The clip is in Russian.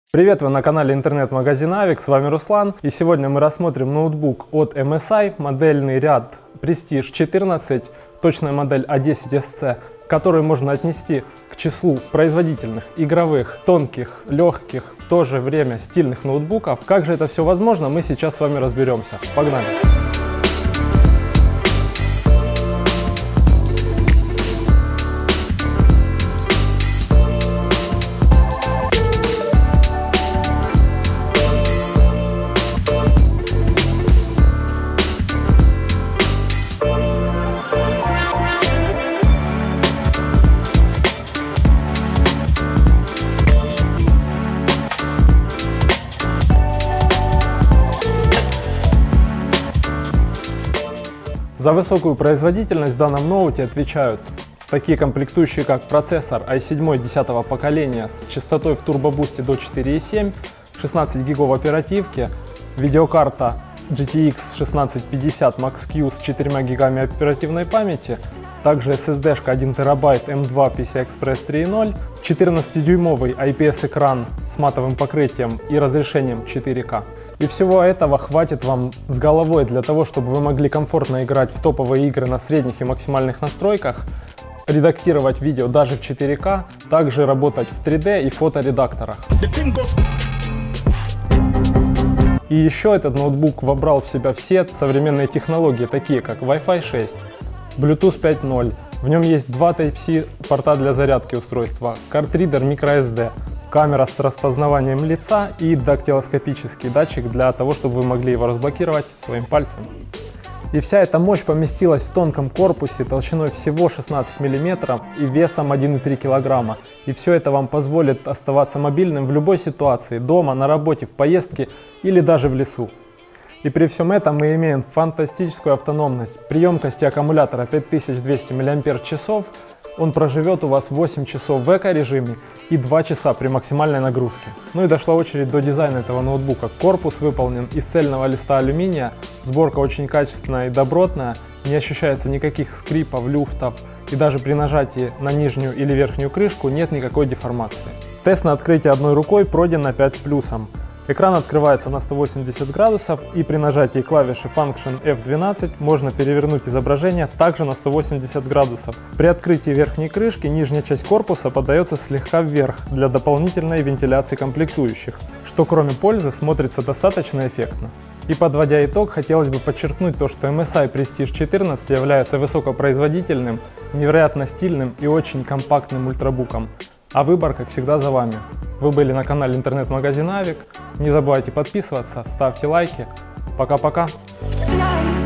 Привет, вы на канале интернет-магазин Авик, с вами Руслан, и сегодня мы рассмотрим ноутбук от MSI, модельный ряд Prestige 14, точная модель A10SC, который можно отнести к числу производительных, игровых, тонких, легких, в то же время стильных ноутбуков. Как же это все возможно, мы сейчас с вами разберемся. Погнали! За высокую производительность в данном ноуте отвечают такие комплектующие, как процессор i7 10-го поколения с частотой в турбобусте до 4,7, 16 гигов оперативки, видеокарта GTX 1650 Max-Q с 4 гигами оперативной памяти, также SSD-шка 1 терабайт M2 PCI-Express 3.0, 14-дюймовый IPS-экран с матовым покрытием и разрешением 4К. И всего этого хватит вам с головой для того, чтобы вы могли комфортно играть в топовые игры на средних и максимальных настройках, редактировать видео даже в 4К, также работать в 3D и фоторедакторах. И еще этот ноутбук вобрал в себя все современные технологии, такие как Wi-Fi 6, Bluetooth 5.0, в нем есть два Type-C порта для зарядки устройства, картридер microSD, камера с распознаванием лица и дактилоскопический датчик для того, чтобы вы могли его разблокировать своим пальцем. И вся эта мощь поместилась в тонком корпусе толщиной всего 16 мм и весом 1,3 кг. И все это вам позволит оставаться мобильным в любой ситуации, дома, на работе, в поездке или даже в лесу. И при всем этом мы имеем фантастическую автономность. При емкости аккумулятора 5200 мАч он проживет у вас 8 часов в эко-режиме и 2 часа при максимальной нагрузке. Ну и дошла очередь до дизайна этого ноутбука. Корпус выполнен из цельного листа алюминия, сборка очень качественная и добротная, не ощущается никаких скрипов, люфтов, и даже при нажатии на нижнюю или верхнюю крышку нет никакой деформации. Тест на открытие одной рукой пройден на 5 с плюсом. Экран открывается на 180 градусов, и при нажатии клавиши Function F12 можно перевернуть изображение также на 180 градусов. При открытии верхней крышки нижняя часть корпуса подается слегка вверх для дополнительной вентиляции комплектующих, что кроме пользы смотрится достаточно эффектно. И подводя итог, хотелось бы подчеркнуть то, что MSI Prestige 14 является высокопроизводительным, невероятно стильным и очень компактным ультрабуком. А выбор, как всегда, за вами. Вы были на канале интернет-магазин Авик. Не забывайте подписываться, ставьте лайки. Пока-пока.